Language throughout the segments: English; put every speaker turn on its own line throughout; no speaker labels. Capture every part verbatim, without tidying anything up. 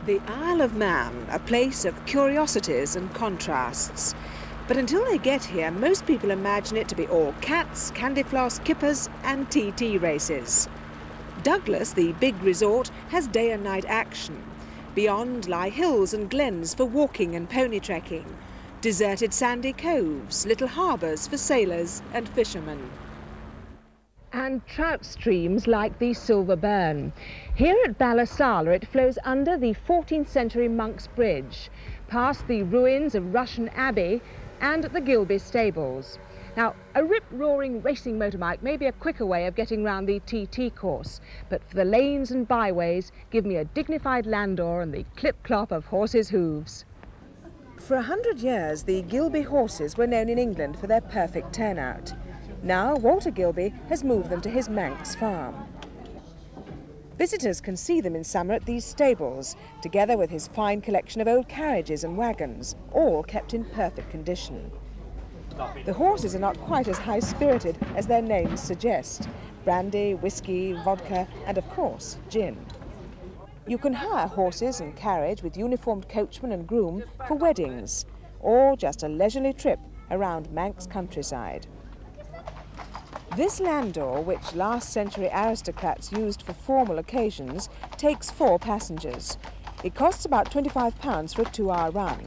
The Isle of Man, a place of curiosities and contrasts. But until they get here, most people imagine it to be all cats, candy floss kippers and T T races. Douglas, the big resort, has day and night action. Beyond lie hills and glens for walking and pony trekking, deserted sandy coves, little harbours for sailors and fishermen. And trout streams like the Silver Burn. Here at Ballasala it flows under the fourteenth century Monk's Bridge, past the ruins of Russian Abbey and the Gilby stables. Now, a rip-roaring racing motorbike may be a quicker way of getting round the T T course, but for the lanes and byways, give me a dignified landau and the clip-clop of horses' hooves. For a hundred years, the Gilby horses were known in England for their perfect turnout. Now, Walter Gilby has moved them to his Manx farm. Visitors can see them in summer at these stables, together with his fine collection of old carriages and wagons, all kept in perfect condition. The horses are not quite as high-spirited as their names suggest. Brandy, whiskey, vodka, and of course, gin. You can hire horses and carriage with uniformed coachman and groom for weddings, or just a leisurely trip around Manx countryside. This landau, which last century aristocrats used for formal occasions, takes four passengers. It costs about twenty-five pounds for a two-hour run.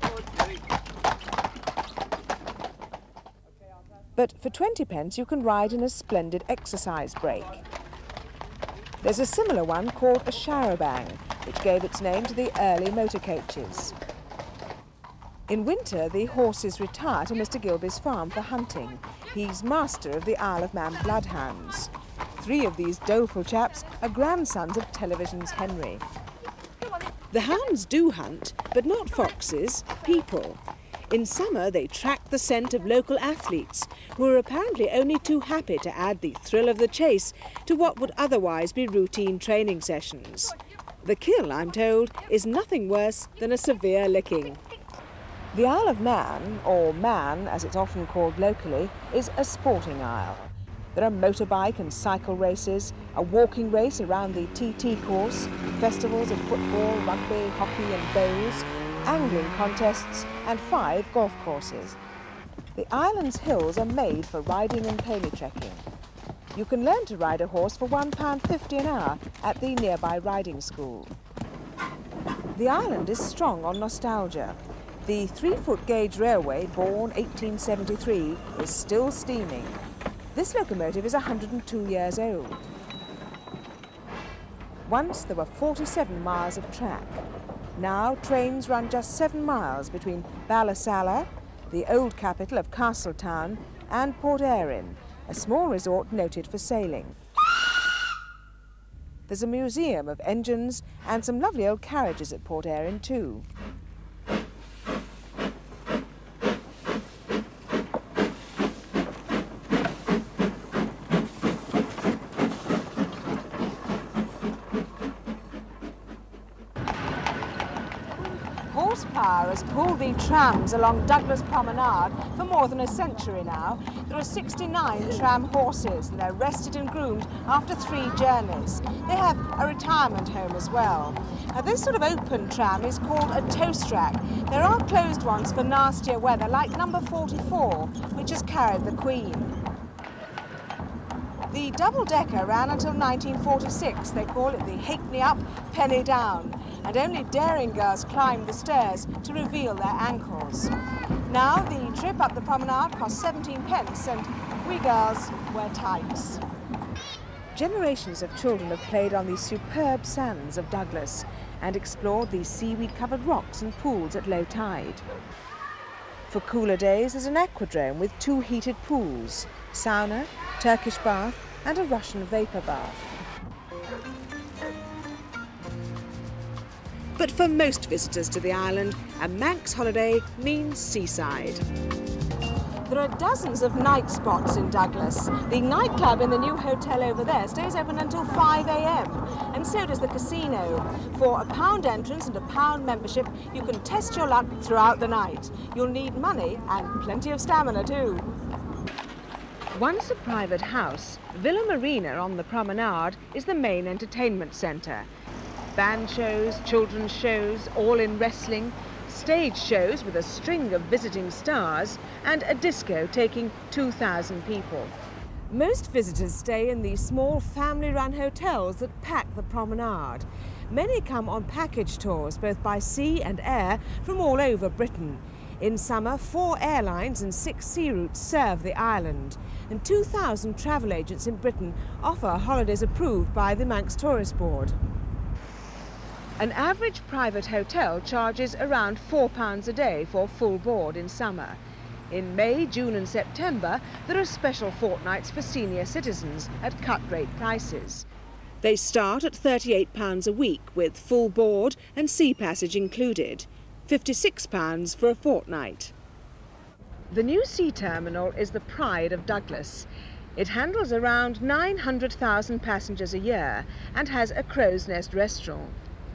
But for twenty pence you can ride in a splendid exercise brake. There's a similar one called a charabanc, which gave its name to the early motor coaches. In winter, the horses retire to Mister Gilby's farm for hunting. He's master of the Isle of Man bloodhounds. Three of these doleful chaps are grandsons of television's Henry. The hounds do hunt, but not foxes, people. In summer, they track the scent of local athletes, who are apparently only too happy to add the thrill of the chase to what would otherwise be routine training sessions. The kill, I'm told, is nothing worse than a severe licking. The Isle of Man, or Man as it's often called locally, is a sporting isle. There are motorbike and cycle races, a walking race around the T T course, festivals of football, rugby, hockey and bowls, angling contests and five golf courses. The island's hills are made for riding and pony trekking. You can learn to ride a horse for one pound fifty an hour at the nearby riding school. The island is strong on nostalgia. The three-foot gauge railway, born eighteen seventy-three, is still steaming. This locomotive is one hundred and two years old. Once there were forty-seven miles of track. Now trains run just seven miles between Ballasala, the old capital of Castletown, and Port Erin, a small resort noted for sailing. There's a museum of engines and some lovely old carriages at Port Erin too. Horsepower has pulled the trams along Douglas Promenade for more than a century now. There are sixty-nine tram horses and they're rested and groomed after three journeys. They have a retirement home as well. Now, this sort of open tram is called a toast rack. There are closed ones for nastier weather, like number forty-four, which has carried the Queen. The double-decker ran until nineteen forty-six. They call it the halfpenny up, penny down. And only daring girls climbed the stairs to reveal their ankles. Now the trip up the promenade costs seventeen pence and we girls wear tights. Generations of children have played on the superb sands of Douglas and explored the seaweed-covered rocks and pools at low tide. For cooler days, there's an aquadrome with two heated pools, sauna, Turkish bath and a Russian vapour bath. But for most visitors to the island, a Manx holiday means seaside. There are dozens of night spots in Douglas. The nightclub in the new hotel over there stays open until five A M and so does the casino. For a pound entrance and a pound membership, you can test your luck throughout the night. You'll need money and plenty of stamina too. Once a private house, Villa Marina on the promenade is the main entertainment centre. band shows, children's shows, all-in wrestling, stage shows with a string of visiting stars, and a disco taking two thousand people. Most visitors stay in these small family-run hotels that pack the promenade. Many come on package tours, both by sea and air, from all over Britain. In summer, four airlines and six sea routes serve the island, and two thousand travel agents in Britain offer holidays approved by the Manx Tourist Board. An average private hotel charges around four pounds a day for full board in summer. In May, June and September, there are special fortnights for senior citizens at cut-rate prices. They start at thirty-eight pounds a week with full board and sea passage included, fifty-six pounds for a fortnight. The new sea terminal is the pride of Douglas. It handles around nine hundred thousand passengers a year and has a crow's nest restaurant.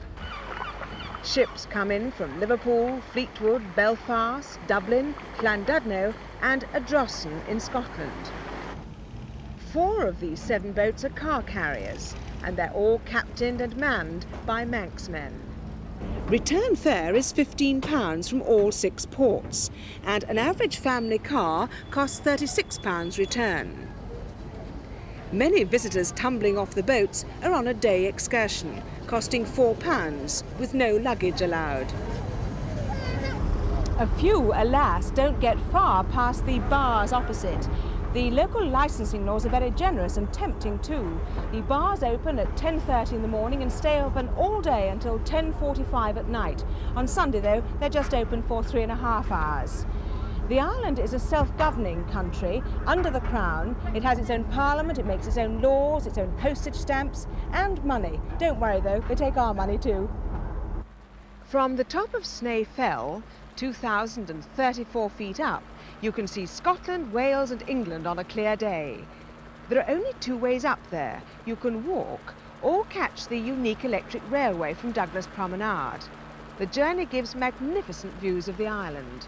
Ships come in from Liverpool, Fleetwood, Belfast, Dublin, Llandudno and Ardrossan in Scotland. Four of these seven boats are car carriers, and they're all captained and manned by Manx men. Return fare is fifteen pounds from all six ports, and an average family car costs thirty-six pounds return. Many visitors tumbling off the boats are on a day excursion, costing four pounds, with no luggage allowed. A few, alas, don't get far past the bars opposite. The local licensing laws are very generous and tempting too. The bars open at ten thirty in the morning and stay open all day until ten forty-five at night. On Sunday, though, they're just open for three and a half hours. The island is a self-governing country under the Crown. It has its own parliament, it makes its own laws, its own postage stamps and money. Don't worry though, they take our money too. From the top of Snay Fell, two thousand thirty-four feet up, you can see Scotland, Wales and England on a clear day. There are only two ways up there. You can walk or catch the unique electric railway from Douglas Promenade. The journey gives magnificent views of the island.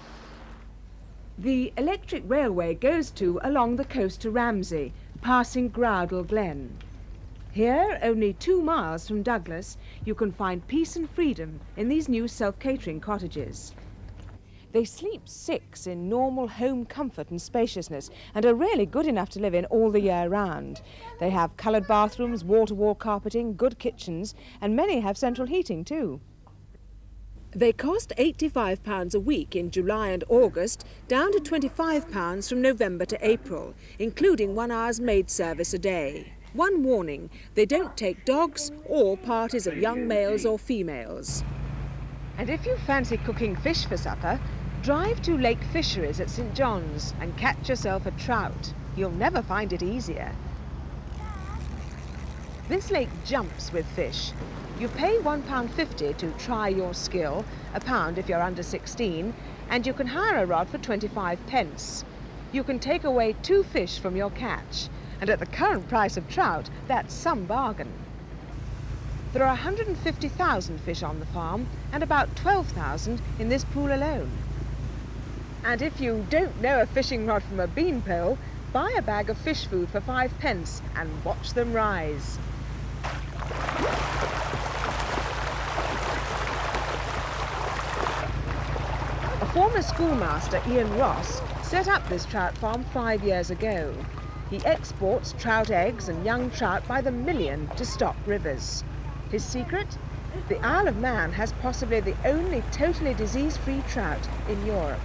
The electric railway goes to along the coast to Ramsey, passing Groudle Glen. Here, only two miles from Douglas, you can find peace and freedom in these new self-catering cottages. They sleep six in normal home comfort and spaciousness and are really good enough to live in all the year round. They have coloured bathrooms, wall-to-wall carpeting, good kitchens, and many have central heating too. They cost eighty-five pounds a week in July and August, down to twenty-five pounds from November to April, including one hour's maid service a day. One warning, they don't take dogs or parties of young males or females. And if you fancy cooking fish for supper, drive to Lake Fisheries at St John's and catch yourself a trout. You'll never find it easier. This lake jumps with fish. You pay one pound fifty to try your skill, a pound if you're under sixteen, and you can hire a rod for twenty-five pence. You can take away two fish from your catch, and at the current price of trout, that's some bargain. There are one hundred fifty thousand fish on the farm, and about twelve thousand in this pool alone. And if you don't know a fishing rod from a beanpole, buy a bag of fish food for five pence and watch them rise. Former schoolmaster Ian Ross set up this trout farm five years ago. He exports trout eggs and young trout by the million to stock rivers. His secret? The Isle of Man has possibly the only totally disease-free trout in Europe.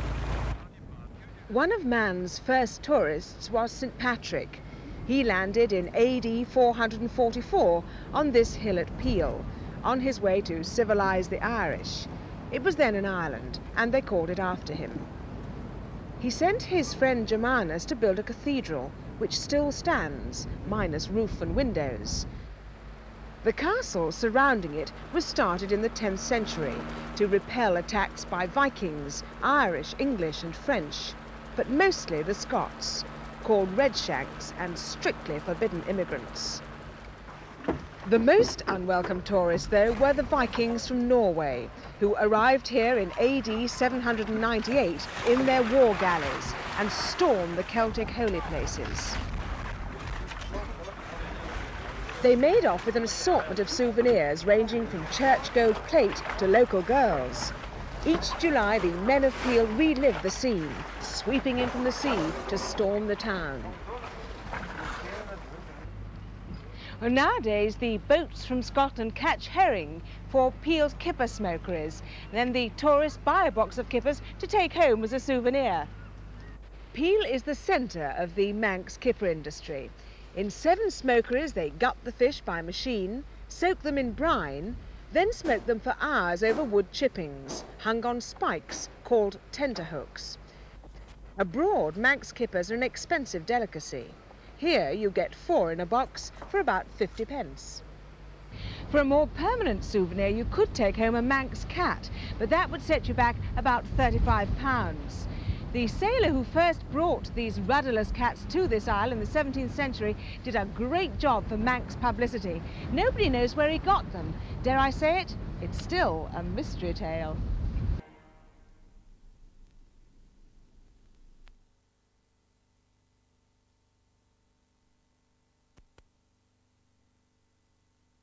One of Man's first tourists was Saint Patrick. He landed in A D four hundred forty-four on this hill at Peel, on his way to civilise the Irish. It was then an island, and they called it after him. He sent his friend Germanus to build a cathedral, which still stands, minus roof and windows. The castle surrounding it was started in the tenth century to repel attacks by Vikings, Irish, English and French, but mostly the Scots, called Redshanks and strictly forbidden immigrants. The most unwelcome tourists, though, were the Vikings from Norway, who arrived here in A D seven hundred ninety-eight in their war galleys and stormed the Celtic holy places. They made off with an assortment of souvenirs ranging from church gold plate to local girls. Each July, the men of Peel relive the scene, sweeping in from the sea to storm the town. Well, nowadays, the boats from Scotland catch herring for Peel's kipper smokeries. Then the tourists buy a box of kippers to take home as a souvenir. Peel is the centre of the Manx kipper industry. In seven smokeries, they gut the fish by machine, soak them in brine, then smoke them for hours over wood chippings, hung on spikes called tenterhooks. Abroad, Manx kippers are an expensive delicacy. Here you get four in a box for about fifty pence. For a more permanent souvenir, you could take home a Manx cat, but that would set you back about thirty-five pounds. The sailor who first brought these rudderless cats to this isle in the seventeenth century did a great job for Manx publicity. Nobody knows where he got them. Dare I say it? It's still a mystery tale.